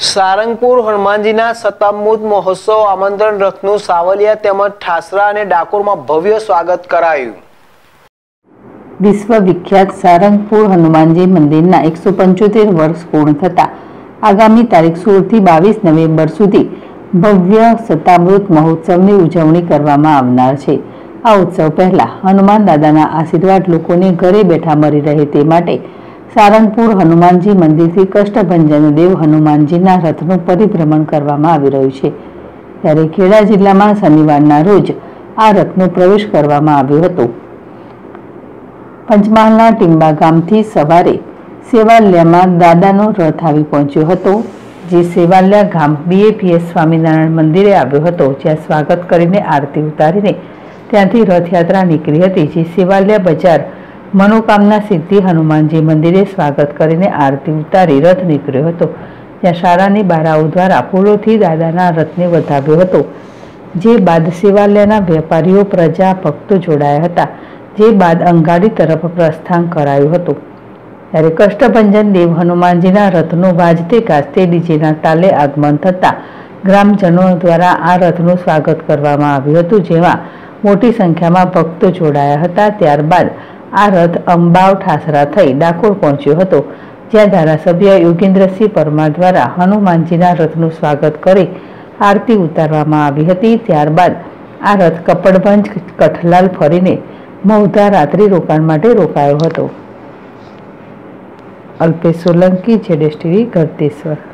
સારંગપુર હનુમાનજીના શતાબ્દી મહોત્સવ આમંત્રણ રથનું સાવલિયા તેમજ ઠાસરા અને ડાકોરમાં ભવ્ય સ્વાગત કરાયું। વિશ્વવિખ્યાત સારંગપુર હનુમાનજી મંદિરના 175 વર્ષ પૂર્ણ થતા આગામી તારીખ 16 થી 22 નવેમ્બર સુધી ભવ્ય શતાબ્દી મહોત્સવની ઉજવણી કરવામાં આવનાર છે। આ ઉત્સવ પહેલા હનુમાન દાદાના આશીર્વાદ લોકોને ઘરે બેઠા મળી રહે તે માટે સારંગપુર હનુમાનજી મંદિરથી કષ્ટભંજન દેવ હનુમાનજીના રથનું પરિભ્રમણ કરવામાં આવી રહ્યું છે। ત્યારે ખેડા જિલ્લામાં શનિવારના રોજ આ રથનો પ્રવેશ કરવામાં આવ્યો હતો। પંચમહાલના ટીંબા ગામથી સવારે સેવાલિયામાં દાદાનો રથ આવી પહોંચ્યો હતો, જે સેવાલિયા ગામ BAPS સ્વામિનારાયણ મંદિરે આવ્યો હતો, જ્યાં સ્વાગત કરીને આરતી ઉતારીને ત્યાંથી રથયાત્રા નીકળી હતી, જે સેવાલિયા બજાર મનોકામના સિદ્ધિ હનુમાનજી મંદિરે સ્વાગત કરીને આરતી ઉતારી રથ નીકળ્યો હતો, જ્યાં શાળાની બાળાઓ દ્વારા ફૂલોથી દાદાના રથને વધાવ્યો હતો। જે બાદ સેવાલિયાના વેપારીઓ, પ્રજા, ભક્તો જોડાયા હતા, જે બાદ અંગાડી તરફ પ્રસ્થાન કરાયું હતું। ત્યારે કષ્ટભંજન દેવ હનુમાનજીના રથનું વાજતે ગાજતે ડીજેના તાલે આગમન થતાં ગ્રામજનો દ્વારા આ રથનું સ્વાગત કરવામાં આવ્યું હતું, જેમાં મોટી સંખ્યામાં ભક્તો જોડાયા હતા। ત્યારબાદ આ રથ અંબાવ ઠાસરા થઈ ડાકોર પહોંચ્યો હતો, જ્યાં ધારાસભ્ય યોગેન્દ્રસિંહ પરમાર દ્વારા હનુમાનજીના રથનું સ્વાગત કરી આરતી ઉતારવામાં આવી હતી। ત્યારબાદ આ રથ કપડવંજ કઠલાલ ફરીને મહુધા રાત્રિ રોકાણ માટે રોકાયો હતો। અલ્પેશ સોલંકી, ZSTV, ગળતેશ્વર।